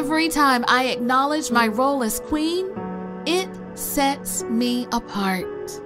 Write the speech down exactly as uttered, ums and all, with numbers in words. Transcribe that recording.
Every time I acknowledge my role as queen, it sets me apart.